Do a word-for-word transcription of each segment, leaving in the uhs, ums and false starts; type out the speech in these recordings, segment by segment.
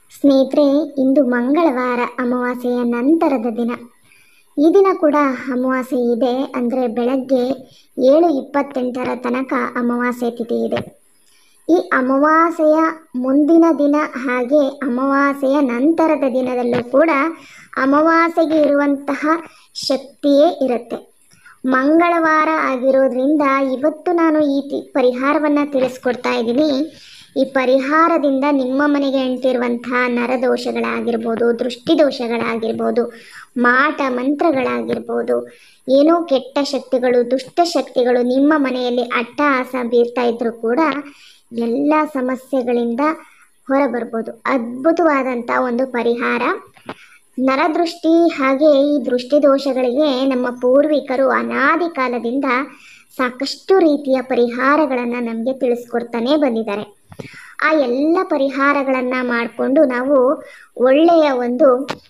ಸ್ನೇಹಿತರೆ, ಇಂದು ಮಂಗಳವಾರ, ಅಮಾವಾಸ್ಯೆಯ ನಂತರದ ದಿನ. ಈ ದಿನ ಕೂಡ ಅಮಾವಾಸ್ಯೆ ಇದೆ. ಅಂದರೆ ಬೆಳಗ್ಗೆ ಏಳು ಇಪ್ಪತ್ತೆಂಟರ ತನಕ ಅಮಾವಾಸ್ಯೆ ತಿಥಿ ಇದೆ. ಈ ಅಮಾವಾಸ್ಯೆಯ ಮುಂದಿನ ದಿನ ಹಾಗೆ ಅಮಾವಾಸ್ಯೆಯ ನಂತರದ ದಿನದಲ್ಲೂ ಕೂಡ ಅಮಾವಾಸ್ಯೆಗೆ ಇರುವಂತಹ ಶಕ್ತಿಯೇ ಇರುತ್ತೆ. ಮಂಗಳವಾರ ಆಗಿರೋದ್ರಿಂದ ಇವತ್ತು ನಾನು ಈ ತಿ ಪರಿಹಾರವನ್ನು ತಿಳಿಸ್ಕೊಡ್ತಾ ಇದ್ದೀನಿ. ಈ ಪರಿಹಾರದಿಂದ ನಿಮ್ಮ ಮನೆಗೆ ಅಂಟಿರುವಂತಹ ನರದೋಷಗಳಾಗಿರ್ಬೋದು, ದೃಷ್ಟಿದೋಷಗಳಾಗಿರ್ಬೋದು, ಮಾಟ ಮಂತ್ರಗಳಾಗಿರ್ಬೋದು, ಏನೋ ಕೆಟ್ಟ ಶಕ್ತಿಗಳು, ದುಷ್ಟ ಶಕ್ತಿಗಳು ನಿಮ್ಮ ಮನೆಯಲ್ಲಿ ಅಟ್ಟಹಾಸ ಬೀರ್ತಾ ಇದ್ರೂ ಕೂಡ ಎಲ್ಲ ಸಮಸ್ಯೆಗಳಿಂದ ಹೊರಬರ್ಬೋದು. ಅದ್ಭುತವಾದಂಥ ಒಂದು ಪರಿಹಾರ. ನರದೃಷ್ಟಿ ಹಾಗೆ ಈ ದೃಷ್ಟಿದೋಷಗಳಿಗೆ ನಮ್ಮ ಪೂರ್ವಿಕರು ಅನಾದಿ ಕಾಲದಿಂದ ಸಾಕಷ್ಟು ರೀತಿಯ ಪರಿಹಾರಗಳನ್ನು ನಮಗೆ ತಿಳಿಸ್ಕೊಡ್ತಾನೆ ಬಂದಿದ್ದಾರೆ. ಆ ಎಲ್ಲ ಪರಿಹಾರಗಳನ್ನು ಮಾಡಿಕೊಂಡು ನಾವು ಒಳ್ಳೆಯ ಒಂದು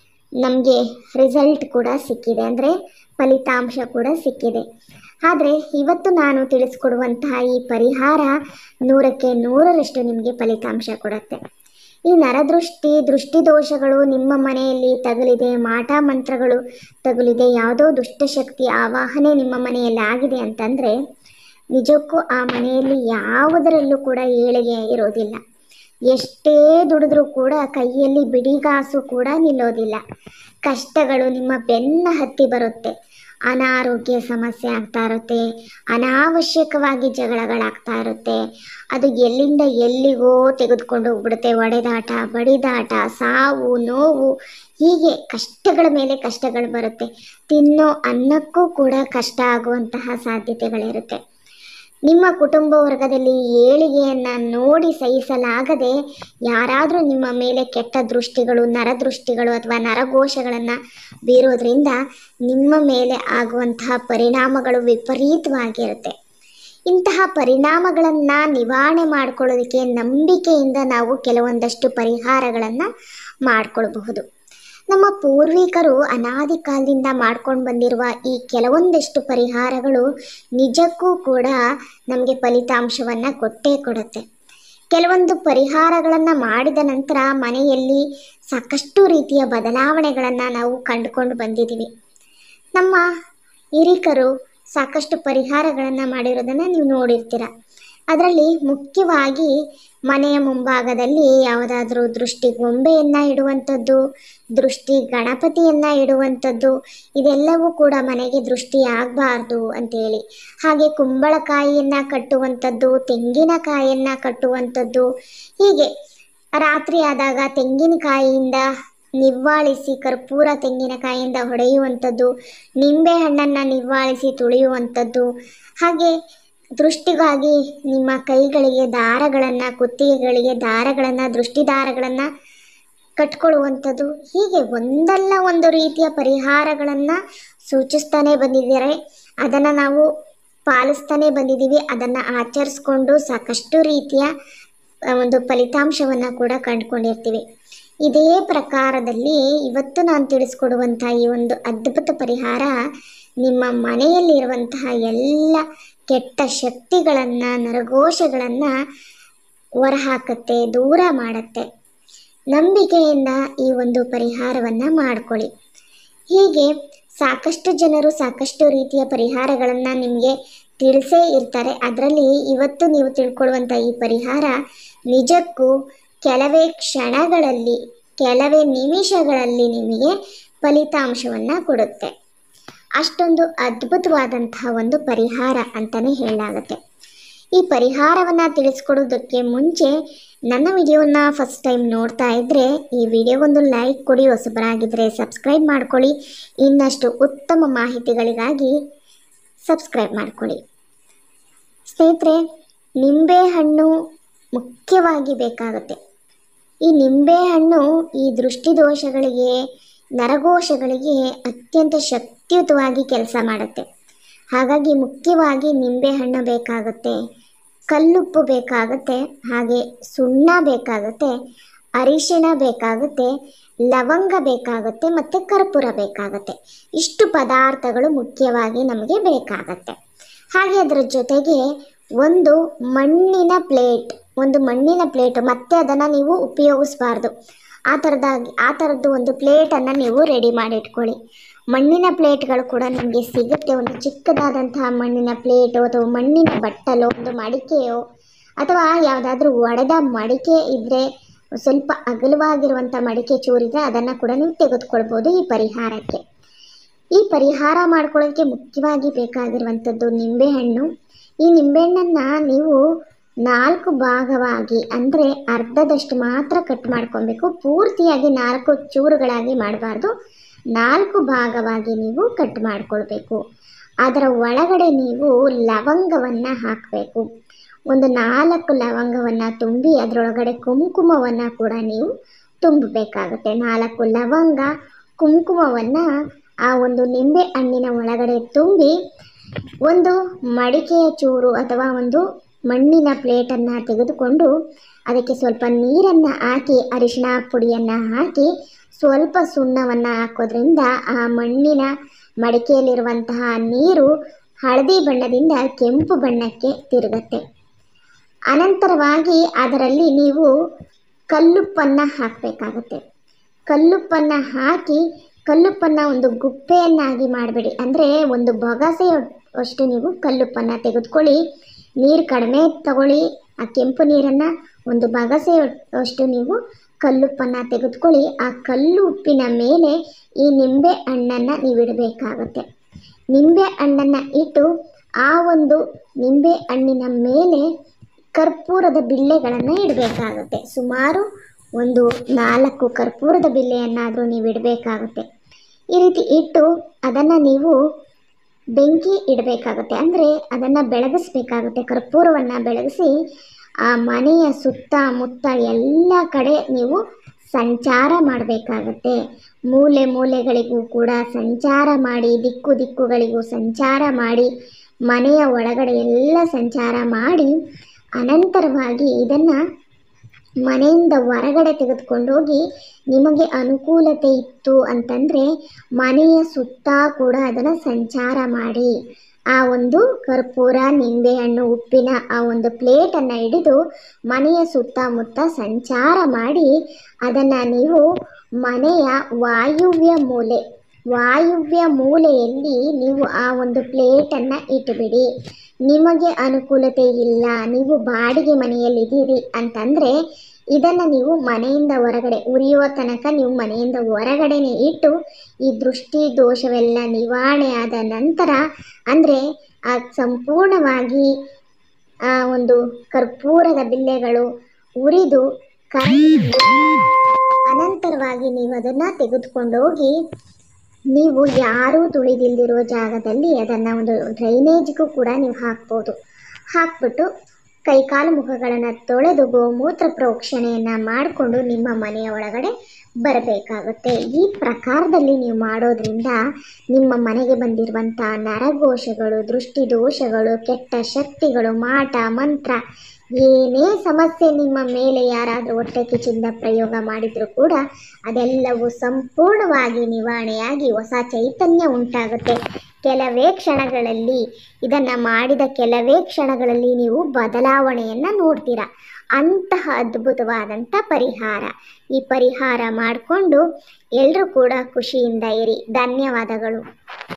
ನಮಗೆ ರಿಸಲ್ಟ್ ಕೂಡ ಸಿಕ್ಕಿದೆ, ಅಂದರೆ ಫಲಿತಾಂಶ ಕೂಡ ಸಿಕ್ಕಿದೆ. ಆದರೆ ಇವತ್ತು ನಾನು ತಿಳಿಸ್ಕೊಡುವಂತಹ ಈ ಪರಿಹಾರ ನೂರಕ್ಕೆ ನೂರರಷ್ಟು ನಿಮಗೆ ಫಲಿತಾಂಶ ಕೊಡುತ್ತೆ. ಈ ನರದೃಷ್ಟಿ ದೃಷ್ಟಿದೋಷಗಳು ನಿಮ್ಮ ಮನೆಯಲ್ಲಿ ತಗುಲಿದೆ, ಮಾಟ ಮಂತ್ರಗಳು ತಗುಲಿದೆ, ಯಾವುದೋ ದುಷ್ಟಶಕ್ತಿ ಆವಾಹನೆ ನಿಮ್ಮ ಮನೆಯಲ್ಲಿ ಆಗಿದೆ ಅಂತಂದರೆ ನಿಜಕ್ಕೂ ಆ ಮನೆಯಲ್ಲಿ ಯಾವುದರಲ್ಲೂ ಕೂಡ ಏಳಿಗೆ ಇರೋದಿಲ್ಲ. ಎಷ್ಟೇ ದುಡಿದ್ರೂ ಕೂಡ ಕೈಯಲ್ಲಿ ಬಿಡಿಗಾಸು ಕೂಡ ನಿಲ್ಲೋದಿಲ್ಲ. ಕಷ್ಟಗಳು ನಿಮ್ಮ ಬೆನ್ನ ಹತ್ತಿ ಬರುತ್ತೆ. ಅನಾರೋಗ್ಯ ಸಮಸ್ಯೆ ಆಗ್ತಾ ಇರುತ್ತೆ, ಅನಾವಶ್ಯಕವಾಗಿ ಜಗಳಗಳಾಗ್ತಾ ಇರುತ್ತೆ. ಅದು ಎಲ್ಲಿಂದ ಎಲ್ಲಿಗೋ ತೆಗೆದುಕೊಂಡು ಹೋಗ್ಬಿಡುತ್ತೆ. ಒಡೆದಾಟ, ಬಡಿದಾಟ, ಸಾವು, ನೋವು, ಹೀಗೆ ಕಷ್ಟಗಳ ಮೇಲೆ ಕಷ್ಟಗಳು ಬರುತ್ತೆ. ತಿನ್ನೋ ಅನ್ನಕ್ಕೂ ಕೂಡ ಕಷ್ಟ ಆಗುವಂತಹ ಸಾಧ್ಯತೆಗಳಿರುತ್ತೆ. ನಿಮ್ಮ ಕುಟುಂಬ ವರ್ಗದಲ್ಲಿ ಏಳಿಗೆಯನ್ನು ನೋಡಿ ಸಹಿಸಲಾಗದೆ ಯಾರಾದರೂ ನಿಮ್ಮ ಮೇಲೆ ಕೆಟ್ಟ ದೃಷ್ಟಿಗಳು, ನರದೃಷ್ಟಿಗಳು ಅಥವಾ ನರಘೋಷಗಳನ್ನು ಬೀರೋದ್ರಿಂದ ನಿಮ್ಮ ಮೇಲೆ ಆಗುವಂತಹ ಪರಿಣಾಮಗಳು ವಿಪರೀತವಾಗಿರುತ್ತೆ. ಇಂತಹ ಪರಿಣಾಮಗಳನ್ನು ನಿವಾರಣೆ ಮಾಡ್ಕೊಳ್ಳೋದಕ್ಕೆ ನಂಬಿಕೆಯಿಂದ ನಾವು ಕೆಲವೊಂದಷ್ಟು ಪರಿಹಾರಗಳನ್ನು ಮಾಡಿಕೊಳ್ಬಹುದು. ನಮ್ಮ ಪೂರ್ವಿಕರು ಅನಾದಿ ಕಾಲದಿಂದ ಮಾಡ್ಕೊಂಡು ಬಂದಿರುವ ಈ ಕೆಲವೊಂದಷ್ಟು ಪರಿಹಾರಗಳು ನಿಜಕ್ಕೂ ಕೂಡ ನಮಗೆ ಫಲಿತಾಂಶವನ್ನು ಕೊಟ್ಟೇ ಕೊಡುತ್ತೆ. ಕೆಲವೊಂದು ಪರಿಹಾರಗಳನ್ನು ಮಾಡಿದ ನಂತರ ಮನೆಯಲ್ಲಿ ಸಾಕಷ್ಟು ರೀತಿಯ ಬದಲಾವಣೆಗಳನ್ನು ನಾವು ಕಂಡುಕೊಂಡು ಬಂದಿದ್ದೀವಿ. ನಮ್ಮ ಹಿರಿಕರು ಸಾಕಷ್ಟು ಪರಿಹಾರಗಳನ್ನು ಮಾಡಿರೋದನ್ನು ನೀವು ನೋಡಿರ್ತೀರ. ಅದರಲ್ಲಿ ಮುಖ್ಯವಾಗಿ ಮನೆಯ ಮುಂಭಾಗದಲ್ಲಿ ಯಾವುದಾದ್ರೂ ದೃಷ್ಟಿ ಗೊಂಬೆಯನ್ನು ಇಡುವಂಥದ್ದು, ದೃಷ್ಟಿ ಗಣಪತಿಯನ್ನು ಇಡುವಂಥದ್ದು, ಇದೆಲ್ಲವೂ ಕೂಡ ಮನೆಗೆ ದೃಷ್ಟಿ ಆಗಬಾರ್ದು ಅಂತೇಳಿ. ಹಾಗೆ ಕುಂಬಳಕಾಯಿಯನ್ನು ಕಟ್ಟುವಂಥದ್ದು, ತೆಂಗಿನಕಾಯಿಯನ್ನು ಕಟ್ಟುವಂಥದ್ದು, ಹೀಗೆ ರಾತ್ರಿ ಆದಾಗ ತೆಂಗಿನಕಾಯಿಯಿಂದ ನಿವ್ವಾಳಿಸಿ ಕರ್ಪೂರ ತೆಂಗಿನಕಾಯಿಯಿಂದ ಹೊಡೆಯುವಂಥದ್ದು, ನಿಂಬೆ ಹಣ್ಣನ್ನು ನಿವ್ವಾಳಿಸಿ ತುಳಿಯುವಂಥದ್ದು, ಹಾಗೆ ದೃಷ್ಟಿಗಾಗಿ ನಿಮ್ಮ ಕೈಗಳಿಗೆ ದಾರಗಳನ್ನು, ಕುತ್ತಿಗೆಗಳಿಗೆ ದಾರಗಳನ್ನು, ದೃಷ್ಟಿ ದಾರಗಳನ್ನು ಕಟ್ಕೊಳ್ಳುವಂಥದ್ದು, ಹೀಗೆ ಒಂದಲ್ಲ ಒಂದು ರೀತಿಯ ಪರಿಹಾರಗಳನ್ನು ಸೂಚಿಸ್ತಾನೆ ಬಂದಿದ್ದಾರೆ. ಅದನ್ನು ನಾವು ಪಾಲಿಸ್ತಾನೆ ಬಂದಿದ್ದೀವಿ. ಅದನ್ನು ಆಚರಿಸ್ಕೊಂಡು ಸಾಕಷ್ಟು ರೀತಿಯ ಒಂದು ಫಲಿತಾಂಶವನ್ನು ಕೂಡ ಕಂಡುಕೊಂಡಿರ್ತೀವಿ. ಇದೇ ಪ್ರಕಾರದಲ್ಲಿ ಇವತ್ತು ನಾನು ತಿಳಿಸ್ಕೊಡುವಂಥ ಈ ಒಂದು ಅದ್ಭುತ ಪರಿಹಾರ ನಿಮ್ಮ ಮನೆಯಲ್ಲಿರುವಂತಹ ಎಲ್ಲ ಕೆಟ್ಟ ಶಕ್ತಿಗಳನ್ನು, ನರಘೋಷಗಳನ್ನು ಹೊರಹಾಕುತ್ತೆ, ದೂರ ಮಾಡುತ್ತೆ. ನಂಬಿಕೆಯಿಂದ ಈ ಒಂದು ಪರಿಹಾರವನ್ನು ಮಾಡಿಕೊಳ್ಳಿ. ಹೀಗೆ ಸಾಕಷ್ಟು ಜನರು ಸಾಕಷ್ಟು ರೀತಿಯ ಪರಿಹಾರಗಳನ್ನು ನಿಮಗೆ ತಿಳಿಸೇ ಇರ್ತಾರೆ. ಅದರಲ್ಲಿ ಇವತ್ತು ನೀವು ತಿಳ್ಕೊಳ್ಳುವಂಥ ಈ ಪರಿಹಾರ ನಿಜಕ್ಕೂ ಕೆಲವೇ ಕ್ಷಣಗಳಲ್ಲಿ, ಕೆಲವೇ ನಿಮಿಷಗಳಲ್ಲಿ ನಿಮಗೆ ಫಲಿತಾಂಶವನ್ನು ಕೊಡುತ್ತೆ. ಅಷ್ಟೊಂದು ಅದ್ಭುತವಾದಂತಹ ಒಂದು ಪರಿಹಾರ ಅಂತಲೇ ಹೇಳಲಾಗುತ್ತೆ. ಈ ಪರಿಹಾರವನ್ನು ತಿಳಿಸ್ಕೊಡೋದಕ್ಕೆ ಮುಂಚೆ ನನ್ನ ವಿಡಿಯೋನ ಫಸ್ಟ್ ಟೈಮ್ ನೋಡ್ತಾ ಇದ್ದರೆ ಈ ವಿಡಿಯೋಗೊಂದು ಲೈಕ್ ಕೊಡಿ, ಹೊಸಬರಾಗಿದ್ದರೆ ಸಬ್ಸ್ಕ್ರೈಬ್ ಮಾಡ್ಕೊಳ್ಳಿ. ಇನ್ನಷ್ಟು ಉತ್ತಮ ಮಾಹಿತಿಗಳಿಗಾಗಿ ಸಬ್ಸ್ಕ್ರೈಬ್ ಮಾಡ್ಕೊಳ್ಳಿ. ಸ್ನೇಹಿತರೆ, ನಿಂಬೆಹಣ್ಣು ಮುಖ್ಯವಾಗಿ ಬೇಕಾಗುತ್ತೆ. ಈ ನಿಂಬೆಹಣ್ಣು ಈ ದೃಷ್ಟಿದೋಷಗಳಿಗೆ, ನರಘೋಷಗಳಿಗೆ ಅತ್ಯಂತ ಶಕ್ತಿಯುತವಾಗಿ ಕೆಲಸ ಮಾಡುತ್ತೆ. ಹಾಗಾಗಿ ಮುಖ್ಯವಾಗಿ ನಿಂಬೆಹಣ್ಣು ಬೇಕಾಗುತ್ತೆ, ಕಲ್ಲುಪ್ಪು ಬೇಕಾಗುತ್ತೆ, ಹಾಗೆ ಸುಣ್ಣ ಬೇಕಾಗುತ್ತೆ, ಅರಿಶಿಣ ಬೇಕಾಗುತ್ತೆ, ಲವಂಗ ಬೇಕಾಗುತ್ತೆ ಮತ್ತು ಕರ್ಪೂರ ಬೇಕಾಗುತ್ತೆ. ಇಷ್ಟು ಪದಾರ್ಥಗಳು ಮುಖ್ಯವಾಗಿ ನಮಗೆ ಬೇಕಾಗುತ್ತೆ. ಹಾಗೆ ಅದರ ಜೊತೆಗೆ ಒಂದು ಮಣ್ಣಿನ ಪ್ಲೇಟ್, ಒಂದು ಮಣ್ಣಿನ ಪ್ಲೇಟ್, ಮತ್ತೆ ಅದನ್ನು ನೀವು ಉಪಯೋಗಿಸಬಾರ್ದು. ಆ ಥರದಾಗಿ ಆ ಥರದ್ದು ಒಂದು ಪ್ಲೇಟನ್ನು ನೀವು ರೆಡಿ ಮಾಡಿಟ್ಕೊಳ್ಳಿ. ಮಣ್ಣಿನ ಪ್ಲೇಟ್ಗಳು ಕೂಡ ನಿಮಗೆ ಸಿಗುತ್ತೆ. ಒಂದು ಚಿಕ್ಕದಾದಂತಹ ಮಣ್ಣಿನ ಪ್ಲೇಟು ಅಥವಾ ಮಣ್ಣಿನ ಬಟ್ಟಲು, ಒಂದು ಮಡಿಕೆಯೋ ಅಥವಾ ಯಾವುದಾದ್ರೂ ಒಡೆದ ಮಡಿಕೆ ಇದ್ದರೆ, ಸ್ವಲ್ಪ ಅಗಲವಾಗಿರುವಂಥ ಮಡಿಕೆ ಚೂರಿದ್ರೆ ಅದನ್ನು ಕೂಡ ನೀವು ತೆಗೆದುಕೊಳ್ಬೋದು ಈ ಪರಿಹಾರಕ್ಕೆ. ಈ ಪರಿಹಾರ ಮಾಡ್ಕೊಳ್ಳೋಕ್ಕೆ ಮುಖ್ಯವಾಗಿ ಬೇಕಾಗಿರುವಂಥದ್ದು ನಿಂಬೆಹಣ್ಣು. ಈ ನಿಂಬೆಹಣ್ಣನ್ನು ನೀವು ನಾಲ್ಕು ಭಾಗವಾಗಿ ಅಂದರೆ ಅರ್ಧದಷ್ಟು ಮಾತ್ರ ಕಟ್ ಮಾಡ್ಕೊಬೇಕು. ಪೂರ್ತಿಯಾಗಿ ನಾಲ್ಕು ಚೂರುಗಳಾಗಿ ಮಾಡಬಾರ್ದು, ನಾಲ್ಕು ಭಾಗವಾಗಿ ನೀವು ಕಟ್ ಮಾಡಿಕೊಳ್ಬೇಕು. ಅದರ ಒಳಗಡೆ ನೀವು ಲವಂಗವನ್ನು ಹಾಕಬೇಕು. ಒಂದು ನಾಲ್ಕು ಲವಂಗವನ್ನು ತುಂಬಿ ಅದರೊಳಗಡೆ ಕುಂಕುಮವನ್ನು ಕೂಡ ನೀವು ತುಂಬಬೇಕಾಗುತ್ತೆ. ನಾಲ್ಕು ಲವಂಗ ಕುಂಕುಮವನ್ನು ಆ ಒಂದು ನಿಂಬೆ ಹಣ್ಣಿನ ಒಳಗಡೆ ತುಂಬಿ ಒಂದು ಮಡಿಕೆಯ ಚೂರು ಅಥವಾ ಒಂದು ಮಣ್ಣಿನ ಪ್ಲೇಟನ್ನು ತೆಗೆದುಕೊಂಡು ಅದಕ್ಕೆ ಸ್ವಲ್ಪ ನೀರನ್ನು ಹಾಕಿ, ಅರಿಶಿಣ ಪುಡಿಯನ್ನು ಹಾಕಿ, ಸ್ವಲ್ಪ ಸುಣ್ಣವನ್ನು ಹಾಕೋದ್ರಿಂದ ಆ ಮಣ್ಣಿನ ಮಡಿಕೆಯಲ್ಲಿರುವಂತಹ ನೀರು ಹಳದಿ ಬಣ್ಣದಿಂದ ಕೆಂಪು ಬಣ್ಣಕ್ಕೆ ತಿರುಗುತ್ತೆ. ಅನಂತರವಾಗಿ ಅದರಲ್ಲಿ ನೀವು ಕಲ್ಲುಪ್ಪನ್ನು ಹಾಕಬೇಕಾಗುತ್ತೆ. ಕಲ್ಲುಪ್ಪನ್ನು ಹಾಕಿ, ಕಲ್ಲುಪ್ಪನ್ನು ಒಂದು ಗುಪ್ಪೆಯನ್ನಾಗಿ ಮಾಡಬೇಡಿ, ಅಂದರೆ ಒಂದು ಬೊಗಸೆಯಷ್ಟು ನೀವು ಕಲ್ಲುಪ್ಪನ್ನು ತೆಗೆದುಕೊಳ್ಳಿ. ನೀರು ಕಡಿಮೆ ತಗೊಳ್ಳಿ. ಆ ಕೆಂಪು ನೀರನ್ನು ಒಂದು ಬಗಸೆಯಷ್ಟು ನೀವು ಕಲ್ಲುಪ್ಪನ್ನು ತೆಗೆದುಕೊಳ್ಳಿ. ಆ ಕಲ್ಲು ಉಪ್ಪಿನ ಮೇಲೆ ಈ ನಿಂಬೆ ಹಣ್ಣನ್ನು ನೀವು ಇಡಬೇಕಾಗುತ್ತೆ. ನಿಂಬೆ ಹಣ್ಣನ್ನು ಇಟ್ಟು ಆ ಒಂದು ನಿಂಬೆ ಹಣ್ಣಿನ ಮೇಲೆ ಕರ್ಪೂರದ ಬಿಲ್ಲೆಗಳನ್ನು ಇಡಬೇಕಾಗುತ್ತೆ. ಸುಮಾರು ಒಂದು ನಾಲ್ಕು ಕರ್ಪೂರದ ಬಿಲ್ಲೆಯನ್ನಾದರೂ ನೀವು ಇಡಬೇಕಾಗುತ್ತೆ. ಈ ರೀತಿ ಇಟ್ಟು ಅದನ್ನು ನೀವು ಬೆಂಕಿ ಇಡಬೇಕಾಗುತ್ತೆ, ಅಂದರೆ ಅದನ್ನು ಬೆಳಗಿಸ್ಬೇಕಾಗುತ್ತೆ. ಕರ್ಪೂರವನ್ನು ಬೆಳಗಿಸಿ ಆ ಮನೆಯ ಸುತ್ತಮುತ್ತ ಎಲ್ಲ ಕಡೆ ನೀವು ಸಂಚಾರ ಮಾಡಬೇಕಾಗತ್ತೆ. ಮೂಲೆ ಮೂಲೆಗಳಿಗೂ ಕೂಡ ಸಂಚಾರ ಮಾಡಿ, ದಿಕ್ಕು ದಿಕ್ಕುಗಳಿಗೂ ಸಂಚಾರ ಮಾಡಿ, ಮನೆಯ ಒಳಗಡೆ ಎಲ್ಲ ಸಂಚಾರ ಮಾಡಿ, ಅನಂತರವಾಗಿ ಇದನ್ನು ಮನೆಯಿಂದ ಹೊರಗಡೆ ತೆಗೆದುಕೊಂಡೋಗಿ, ನಿಮಗೆ ಅನುಕೂಲತೆ ಇತ್ತು ಅಂತಂದರೆ ಮನೆಯ ಸುತ್ತ ಕೂಡ ಅದನ್ನು ಸಂಚಾರ ಮಾಡಿ. ಆ ಒಂದು ಕರ್ಪೂರ, ನಿಂಬೆಹಣ್ಣು, ಉಪ್ಪಿನ ಆ ಒಂದು ಪ್ಲೇಟನ್ನು ಹಿಡಿದು ಮನೆಯ ಸುತ್ತಮುತ್ತ ಸಂಚಾರ ಮಾಡಿ, ಅದನ್ನು ನೀವು ಮನೆಯ ವಾಯುವ್ಯ ಮೂಲೆ ವಾಯುವ್ಯ ಮೂಲೆಯಲ್ಲಿ ನೀವು ಆ ಒಂದು ಪ್ಲೇಟನ್ನು ಇಟ್ಟುಬಿಡಿ. ನಿಮಗೆ ಅನುಕೂಲತೆ ಇಲ್ಲ, ನೀವು ಬಾಡಿಗೆ ಮನೆಯಲ್ಲಿದ್ದೀರಿ ಅಂತಂದರೆ ಇದನ್ನು ನೀವು ಮನೆಯಿಂದ ಹೊರಗಡೆ ಉರಿಯುವ ತನಕ ನೀವು ಮನೆಯಿಂದ ಹೊರಗಡೆನೇ ಇಟ್ಟು ಈ ದೃಷ್ಟಿ ದೋಷವೆಲ್ಲ ನಿವಾರಣೆ ಆದ ನಂತರ, ಅಂದರೆ ಆ ಸಂಪೂರ್ಣವಾಗಿ ಆ ಒಂದು ಕರ್ಪೂರದ ಬಿಲ್ಲೆಗಳು ಉರಿದು ಕರಗಿ ಅನಂತರವಾಗಿ ನೀವು ಅದನ್ನು ತೆಗೆದುಕೊಂಡೋಗಿ ನೀವು ಯಾರೂ ತುಳಿದಿಲ್ದಿರೋ ಜಾಗದಲ್ಲಿ ಅದನ್ನು ಒಂದು ಡ್ರೈನೇಜ್ಗೂ ಕೂಡ ನೀವು ಹಾಕ್ಬೋದು. ಹಾಕ್ಬಿಟ್ಟು ಕೈಕಾಲು ಮುಖಗಳನ್ನು ತೊಳೆದು ಗೋಮೂತ್ರ ಪ್ರೋಕ್ಷಣೆಯನ್ನು ಮಾಡಿಕೊಂಡು ನಿಮ್ಮ ಮನೆಯ ಒಳಗಡೆ ಬರಬೇಕಾಗುತ್ತೆ. ಈ ಪ್ರಕಾರದಲ್ಲಿ ನೀವು ಮಾಡೋದ್ರಿಂದ ನಿಮ್ಮ ಮನೆಗೆ ಬಂದಿರುವಂಥ ನರಘೋಷಗಳು, ದೃಷ್ಟಿ ದೋಷಗಳು, ಕೆಟ್ಟ ಶಕ್ತಿಗಳು, ಮಾಟ ಮಂತ್ರ, ಏನೇ ಸಮಸ್ಯೆ ನಿಮ್ಮ ಮೇಲೆ ಯಾರಾದರೂ ಹೊಟ್ಟೆ ಕಿಚ್ಚಿಂದ ಪ್ರಯೋಗ ಮಾಡಿದರೂ ಕೂಡ ಅದೆಲ್ಲವೂ ಸಂಪೂರ್ಣವಾಗಿ ನಿವಾರಣೆಯಾಗಿ ಹೊಸ ಚೈತನ್ಯ ಉಂಟಾಗುತ್ತೆ. ಕೆಲವೇ ಕ್ಷಣಗಳಲ್ಲಿ, ಇದನ್ನು ಮಾಡಿದ ಕೆಲವೇ ಕ್ಷಣಗಳಲ್ಲಿ ನೀವು ಬದಲಾವಣೆಯನ್ನು ನೋಡ್ತೀರಾ. ಅಂತಹ ಅದ್ಭುತವಾದಂಥ ಪರಿಹಾರ. ಈ ಪರಿಹಾರ ಮಾಡಿಕೊಂಡು ಎಲ್ಲರೂ ಕೂಡ ಖುಷಿಯಿಂದ ಇರಿ. ಧನ್ಯವಾದಗಳು.